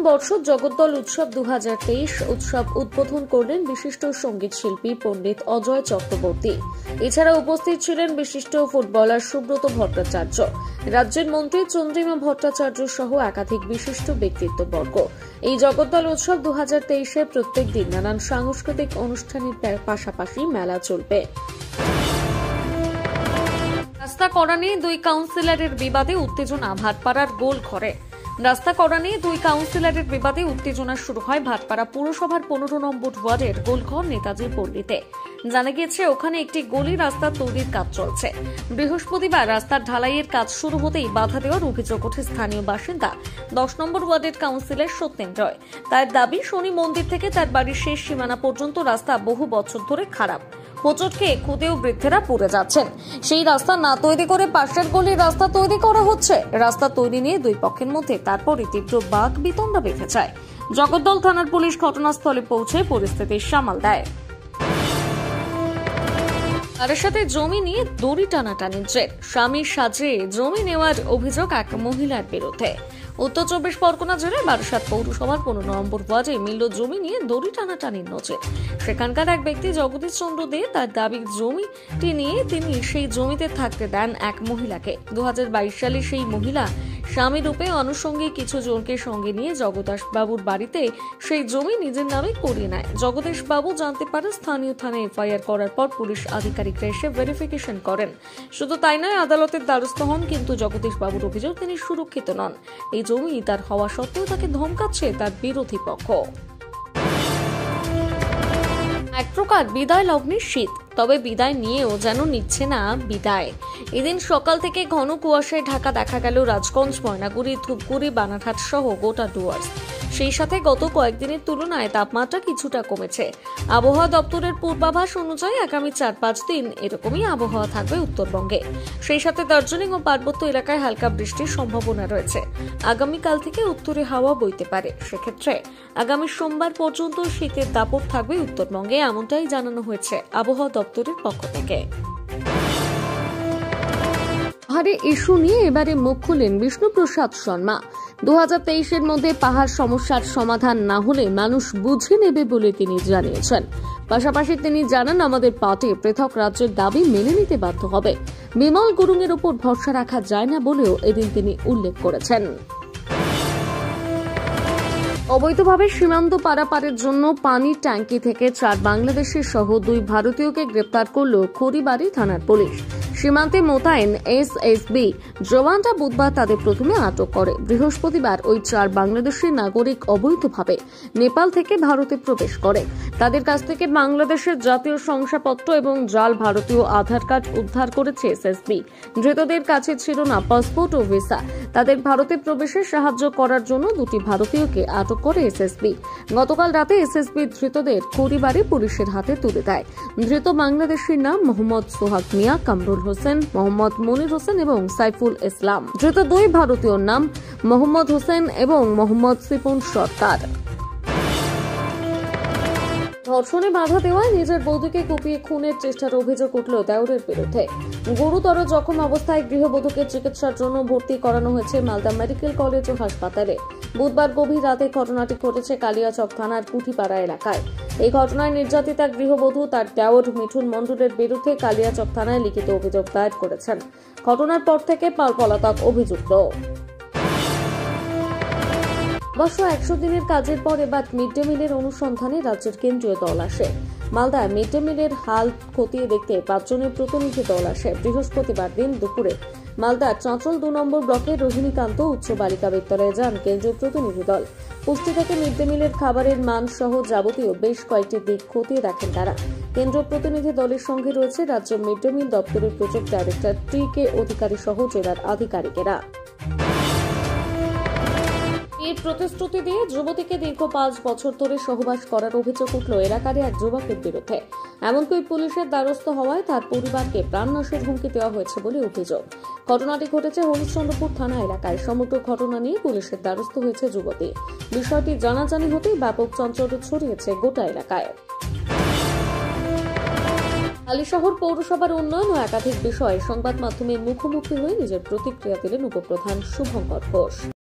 বর্ষ জগদ্দল উৎসব 2023 উৎসব উদ্বোধন করলেন বিশিষ্ট সঙ্গীত শিল্পী পণ্ডিত অজয় চক্রবর্তী। এছাড়া উপস্থিত ছিলেন বিশিষ্ট ফুটবলার সুব্রত ভট্টাচার্য, রাজ্যের মন্ত্রী চন্দ্রিমা ভট্টাচার্য সহ একাধিক বিশিষ্ট ব্যক্তিত্ববর্গ। এই জগদ্দল উৎসব 2023-এ প্রত্যেক দিন নানান সাংস্কৃতিক অনুষ্ঠানের পাশাপাশি মেলা চলবে। রাস্তা করা নিয়ে দুই কাউন্সিলরের বিবাদে উত্তেজনা ভাটপাড়ার গোলঘরে। রাস্তা করা নিয়ে দুই কাউন্সিলরের বিবাদে উত্তেজনা শুরু হয় ভাটপাড়া পুরসভার 15 নম্বর ওয়ার্ডের গোলঘর নেতাজি পল্লীতে। জানা গিয়েছে ওখানে একটি গলি রাস্তা তৈরির কাজ চলছে। বৃহস্পতিবার রাস্তার ঢালাইয়ের কাজ শুরু হতেই বাধা দেওয়ার অভিযোগ ওঠে স্থানীয় বাসিন্দা 10 নম্বর ওয়ার্ডের কাউন্সিলর সত্যেন রয়। তার দাবি শনি মন্দির থেকে তার বাড়ির শেষ সীমানা পর্যন্ত রাস্তা বহু বছর ধরে খারাপ। হোঁচট খেয়ে খুদেও বৃদ্ধেরা পড়ে যাচ্ছেন। সেই রাস্তা না তৈরি করে পাশের গলির রাস্তা তৈরি করা হচ্ছে। রাস্তা তৈরি নিয়ে দুই পক্ষের মধ্যে তারপরই তীব্র বাক বিতণ্ডা বেঁধে যায়। জগদ্দল থানার পুলিশ ঘটনাস্থলে পৌঁছে পরিস্থিতি সামাল দেয়। তার সাথে জমি নিয়ে দড়ি টানাটানির জের। স্বামীর সাজে জমি নেওয়ার অভিযোগ এক মহিলার বিরুদ্ধে। উত্তর 24 পরগনা জেলার বারাসাত পৌরসভার 15 নম্বর ওয়ার্ডে মিলল জমি নিয়ে দড়ি টানাটানির নজির। সেখানকার এক ব্যক্তি জগদীশ চন্দ্র দে তার দাবি জমিটি নিয়ে তিনি সেই জমিতে থাকতে দেন এক মহিলাকে। 2022 সালে সেই মহিলা স্বামী রূপে আনুষঙ্গিক কিছু জনকে সঙ্গে নিয়ে জগদাস বাবুর বাড়িতে সেই জমি নিজের নামে করিয়ে নেয়। জগদীশ বাবু জানতে পারে, স্থানীয় থানায় এফআইআর করার পর পুলিশ আধিকারিকরা এসে ভেরিফিকেশন করেন। শুধু তাই নয়, আদালতের দ্বারস্থ হন, কিন্তু জগদীশ বাবুর অভিযোগ তিনি সুরক্ষিত নন। এই জমি তার হওয়া সত্ত্বেও তাকে ধমকাচ্ছে তার বিরোধী পক্ষ। এক প্রকার বিদায় লগ্নের শীত, তবে বিদায় নিয়েও যেন নিচ্ছে না বিদায়। এদিন সকাল থেকে ঘন কুয়াশায় ঢাকা দেখা গেল রাজগঞ্জ, ময়নাগুড়ি, ধূপগুড়ি, বানারহাট সহ গোটা ডুয়ার্স। সেই সাথে গত কয়েকদিনের তুলনায় তাপমাত্রা কিছুটা কমেছে। আবহাওয়া দপ্তরের পূর্বাভাস অনুযায়ী আগামী 4-5 দিন এরকমই আবহাওয়া থাকবে উত্তরবঙ্গে। সেই সাথে দার্জিলিং ও পার্বত্য এলাকায় হালকা বৃষ্টির সম্ভাবনা রয়েছে। আগামীকাল থেকে উত্তরে হাওয়া বইতে পারে। সেক্ষেত্রে আগামী সোমবার পর্যন্ত শীতের দাপট থাকবে উত্তরবঙ্গে, এমনটাই জানানো হয়েছে আবহাওয়া দপ্তরের পক্ষ থেকে। পাহাড়ে ইস্যু নিয়ে এবারে মুখ খুললেন বিষ্ণুপ্রসাদ শর্মা। 2023-এর মধ্যে পাহাড় সমস্যার সমাধান না হলে মানুষ বুঝে নেবে বলে তিনি জানিয়েছেন। পাশাপাশি তিনি জানান, আমাদের পার্টি পৃথক রাজ্যের দাবি মেনে নিতে বাধ্য হবে। বিমল গুরুংয়ের উপর ভরসা রাখা যায় না বলেও এদিন তিনি উল্লেখ করেছেন। অবৈধভাবে সীমান্ত পারাপারের জন্য পানির ট্যাঙ্কি থেকে 4 বাংলাদেশি সহ 2 ভারতীয়কে গ্রেপ্তার করল খড়িবাড়ি থানার পুলিশ। সীমান্তে মোতায়েন এসএসবি জওয়ানরা বুধবার তাদের প্রথমে আটক করে। বৃহস্পতিবার ওই 4 বাংলাদেশি নাগরিক অবৈধভাবে নেপাল থেকে ভারতে প্রবেশ করে। তাদের কাছ থেকে বাংলাদেশের জাতীয় শংসাপত্র এবং জাল ভারতীয় আধার কার্ড উদ্ধার করেছে এসএসবি। ধৃতদের কাছে ছিল না পাসপোর্ট ও ভিসা। তাদের ভারতে প্রবেশে সাহায্য করার জন্য 2টি ভারতীয়কে আটক করে এসএসবি। গতকাল রাতে এসএসবি ধৃতদের খড়িবাড়ি পুলিশের হাতে তুলে দেয়। ধৃত বাংলাদেশির নাম মোহাম্মদ সোহাগ মিয়া, কামরুল হোসেন, মোহাম্মদ মনির হোসেন এবং সাইফুল ইসলাম। ধৃত 2 ভারতীয়র নাম মোহাম্মদ হোসেন এবং মোহাম্মদ সিপুন সরকার। ধর্ষণে বাধা দেওয়ায় নিজের বধূকে কুপিয়ে খুনের চেষ্টার অভিযোগ উঠল দেওরের বিরুদ্ধে। গুরুতর জখম অবস্থায় গৃহবধূকে চিকিৎসার জন্য ভর্তি করানো হয়েছে মালদা মেডিকেল কলেজ ও হাসপাতালে। বুধবার গভীর রাতে ঘটনাটি ঘটেছে কালিয়াচক থানার কুঠিপাড়া এলাকায়। এই ঘটনায় নির্যাতিতা গৃহবধূ তার দেওর মিঠুন মণ্ডলের বিরুদ্ধে কালিয়াচক থানায় লিখিত অভিযোগ দায়ের করেছেন। ঘটনার পর থেকে পলাতক অভিযুক্ত। অবশ্য 100 দিনের কাজের পর এবার মিড ডে মিলের অনুসন্ধানে রাজ্যের কেন্দ্রীয় দল আসে। মালদায় মিড ডে মিলের হাল খতিয়ে দেখতে 5 জনের প্রতিনিধি দল আসে। বৃহস্পতিবার দিন দুপুরে মালদার চাঁচল 2 নম্বর ব্লকের রজনীকান্ত উচ্চ বালিকা বিদ্যালয়ে যান কেন্দ্রীয় প্রতিনিধি দল। পুষ্টি থেকে মিড ডে মিলের খাবারের মান সহ যাবতীয় বেশ কয়েকটি দিক খতিয়ে দেখেন তারা। কেন্দ্রীয় প্রতিনিধি দলের সঙ্গে রয়েছে রাজ্যের মিড ডে মিল দপ্তরের প্রজেক্ট ডাইরেক্টর টি.কে অধিকারী সহ জেলার আধিকারিকেরা। এর প্রতিশ্রুতি দিয়ে যুবতীকে দীর্ঘ 5 বছর ধরে সহবাস করার অভিযোগ উঠল এলাকার এক যুবকের বিরুদ্ধে। এমনকি পুলিশের দ্বারস্থ হওয়ায় তার পরিবারকে প্রাণনাশের হুমকি দেওয়া হয়েছে বলে অভিযোগ। ঘটনাটি ঘটেছে হরিশ্চন্দ্রপুর থানা এলাকায়। সমগ্র ঘটনা নিয়ে পুলিশের দ্বারস্থ হয়েছে যুবতী। বিষয়টি জানাজানি হতেই ব্যাপক চাঞ্চল্য ছড়িয়েছে গোটা এলাকায়। হালিশহর পৌরসভার উন্নয়ন ও একাধিক বিষয়ে সংবাদ মাধ্যমের মুখোমুখি হয়ে নিজের প্রতিক্রিয়া দিলেন উপপ্রধান শুভঙ্কর ঘোষ।